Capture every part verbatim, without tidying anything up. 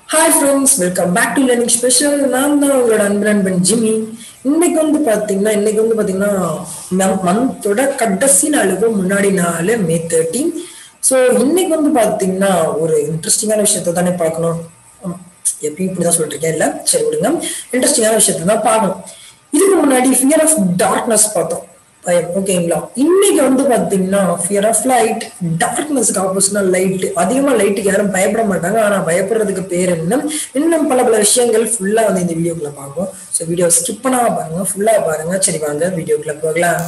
Hi friends, welcome back to Learning Special. நான் தான் உங்களோட அன்பு நண்பன் ஜிம்மி. இன்னைக்கு வந்து பாத்தீங்கன்னா இன்னைக்கு வந்து பாத்தீங்கன்னா மந்தோட கடைசி நாளுக்கு முன்னாடி நாள் மே தேர்ட்டீன். ஸோ இன்னைக்கு வந்து பாத்தீங்கன்னா ஒரு இன்ட்ரெஸ்டிங்கான விஷயத்த தானே பார்க்கணும். எப்பயும் இப்படிதான் சொல்லிட்டு இருக்கேன் இல்ல, சரி விடுங்க. இன்ட்ரெஸ்டிங்கான விஷயத்த தான் பார்க்கணும். இதுக்கு முன்னாடி ஃபியர் ஆஃப் டார்க்னஸ் பார்த்தோம். ஓகேங்களா, இன்னைக்கு வந்து பாத்தீங்கன்னா ஃபியர் ஆஃப் லைட். டார்க்னஸ்க்கு ஆப்போசிட்டா லைட். அதிகமா லைட்டுக்கு யாரும் பயப்பட மாட்டாங்க, ஆனா பயப்படுறதுக்கு பேர் என்ன, இன்னும் பல பல விஷயங்கள் ஃபுல்லா வந்து இந்த வீடியோக்குள்ள பார்ப்போம். ஸோ வீடியோ ஸ்கிப் பண்ணாம பாருங்க, ஃபுல்லா பாருங்க. சரி வாங்க வீடியோக்குள்ள போகலாம்.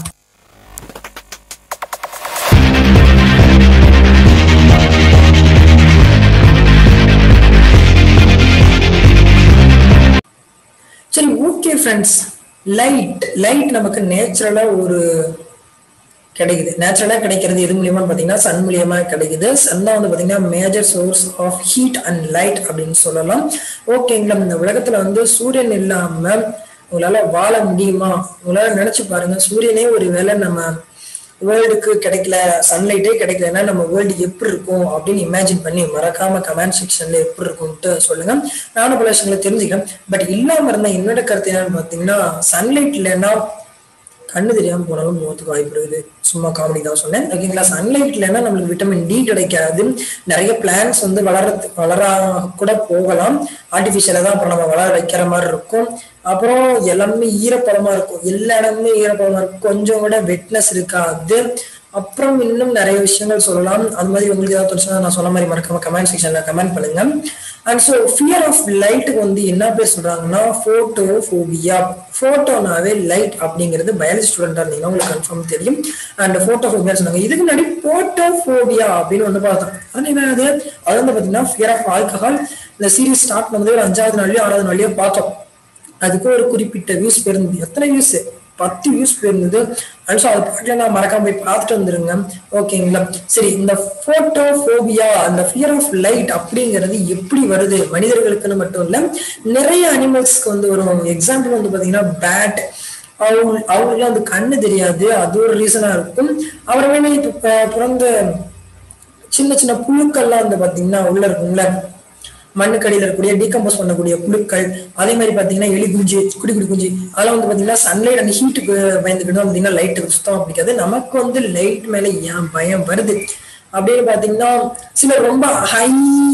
சரி ஓகே ஃப்ரெண்ட்ஸ், லைட் லைட் நமக்கு நேச்சுரலா ஒரு கிடைக்குது. நேச்சுரலா கிடைக்கிறது எது மூலியமா பாத்தீங்கன்னா சன் மூலியமா கிடைக்குது. சன் தான் வந்து பாத்தீங்கன்னா major source of heat and light அப்படின்னு சொல்லலாம். ஓகேங்களா, இந்த உலகத்துல வந்து சூரியன் இல்லாம உங்களால வாழ முடியுமா? உங்களால நினைச்சு பாருங்க, சூரியனே ஒரு வேளை நம்ம வேர்ல்டுக்கு கிடைக்கல, சன்லைட்டே கிடைக்கலன்னா நம்ம வேர்ல்டு எப்படி இருக்கும் அப்படின்னு இமேஜின் பண்ணி மறக்காம கமெண்ட் செக்ஷன்ல எப்படி இருக்கும்ட்டு சொல்லுங்க. நானும் பல விஷயங்களை தெரிஞ்சுக்கிறேன். பட் இல்லாம இருந்தா என்னோட கருத்து என்னன்னு பாத்தீங்கன்னா, சன்லைட் இல்லைன்னா கண்ணு தெரியாம போனாலும் போகிறதுக்கு வாய்ப்பு இருக்குது. சும்மா காமெடி தான் சொன்னேன். ஓகேங்களா, சன்லைட் இல்லைன்னா நம்மளுக்கு விட்டமின் டி கிடைக்காது. நிறைய பிளான்ஸ் வந்து வளர்றது வளரா கூட போகலாம். ஆர்டிபிஷியலா தான் அப்புறம் நம்ம வளர வைக்கிற மாதிரி இருக்கும். அப்புறம் எல்லாமே ஈரப்பதமா இருக்கும், எல்லா இடமுமே ஈரப்பதமா இருக்கும், கொஞ்சம் கூட வெட்னஸ் இருக்காது. அப்புறம் இன்னும் நிறைய விஷயங்கள் சொல்லலாம். அது மாதிரி உங்களுக்கு ஏதாவது தோணுச்சுன்னா நான் சொன்ன மாதிரி மறக்காம கமெண்ட் செக்ஷன்ல கமெண்ட் பண்ணுங்க. அண்ட் ஸோ ஃபியர் ஆஃப் லைட்டுக்கு வந்து என்ன பேர் சொல்றாங்கன்னா ஃபோட்டோஃபோபியா. ஃபோட்டோனாவே லைட் அப்படிங்கிறது பயாலஜி ஸ்டூடெண்டா இருந்தீங்கன்னா உங்களுக்கு கன்ஃபார்ம் தெரியும். அண்ட் ஃபோட்டோஃபோபியா சொன்னாங்க. இதுக்கு முன்னாடி போட்டோஃபோபியா அப்படின்னு வந்து பார்த்தோம். அது என்னது, அது வந்து பாத்தீங்கன்னா ஃபியர் ஆஃப் ஆல்கஹால். இந்த சீரீஸ் ஸ்டார்ட் பண்ணது ஒரு அஞ்சாவது நாள்லயோ ஆறாவது நாள்லயோ பார்த்தோம். அதுக்கு ஒரு குறிப்பிட்ட வியூஸ் போயிருந்தது. எத்தனை வியூஸ்? பத்து வியூஸ் போயிருந்தது. அண்ட் ஸோ அது பாட்டுல நான் மறக்காம போய் பார்த்துட்டு வந்துருங்க. ஓகேங்களா, சரி இந்த போட்டோஃபோபியா, அந்த ஃபியர் ஆஃப் லைட் அப்படிங்கிறது எப்படி வருது? மனிதர்களுக்குன்னு மட்டும் இல்ல, நிறைய அனிமல்ஸ்க்கு வந்து வரும். எக்ஸாம்பிள் வந்து பாத்தீங்கன்னா பேட். அவங்க அவங்களுக்கு வந்து கண்ணு தெரியாது, அது ஒரு ரீசனா இருக்கும். அப்புறமே இப்ப பிறந்த சின்ன சின்ன புழுக்கள்லாம் வந்து பாத்தீங்கன்னா உள்ள இருக்குங்கள, மண்ணுக்கடியில் இருக்கக்கூடிய டீகம்போஸ் பண்ணக்கூடிய புழுக்கள். அதே மாதிரி பாத்தீங்கன்னா எலி குஞ்சு, குடி குடி குஞ்சு, அதெல்லாம் வந்து பாத்தீங்கன்னா சன்லைட் அந்த ஹீட்டுக்கு பயந்துக்கிட்டு பாத்தீங்கன்னா லைட்டுக்கு சுத்தமா பிடிக்காது. நமக்கு வந்து லைட் மேல ஏன் பயம் வருது அப்படின்னு பாத்தீங்கன்னா, சில ரொம்ப high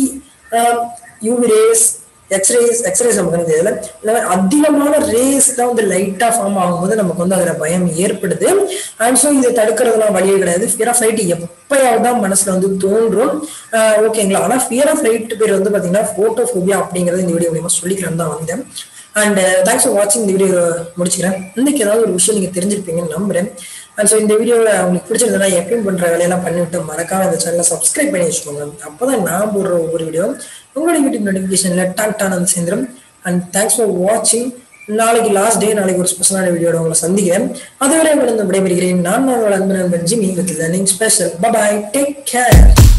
UV rays, X rays X rays நமக்கு தெரியல, இல்லை அதிகமான ரேஸ் தான் வந்து லைட்டா ஃபார்ம் ஆகும்போது நமக்கு வந்து அதுல பயம் ஏற்படுது. அண்ட் ஸோ இதை தடுக்கிறதுலாம் வழியே கிடையாது. ஃபியர் ஆஃப் லைட் எப்பயாவது தான் மனசுல வந்து தோன்றும். ஓகேங்களா, ஆனா ஃபியர் ஆஃப் லைட் பேர் வந்து பாத்தீங்கன்னா போட்டோஃபோபியா அப்படிங்கறது இந்த வீடியோ மூலமா சொல்லிக்கிறேன் தான் வந்தேன். அண்ட் தேங்க்ஸ் ஃபார் வாட்சிங். இந்த வீடியோ முடிச்சுக்கிறேன். இன்னைக்கு ஏதாவது ஒரு விஷயம் நீங்க தெரிஞ்சிருப்பீங்கன்னு நம்புறேன். அண்ட் ஸோ இந்த வீடியோவில் உங்களுக்கு பிடிச்சிருந்தா எப்பயும் பண்ற வேலையெல்லாம் பண்ணிவிட்டு மறக்காம இந்த சேனலை சப்ஸ்கிரைப் பண்ணி வச்சுக்கோங்க. அப்போதான் நான் போடுற ஒவ்வொரு வீடியோ உங்களோட யூடியூப் நோட்டிஃபிகேஷன்ல டான் டான் வந்து சேர்ந்துடும். அண்ட் தேங்க்ஸ் ஃபார் வாட்சிங். நாளைக்கு லாஸ்ட் டே, நாளைக்கு ஒரு ஸ்பெஷலான வீடியோட உங்களை சந்திக்கிறேன். அதுவரை உங்களை விடைபெறுகிறேன். நான் உங்களோட அன்பு நண்பன் Jimmy with learning special. Bye bye, take care.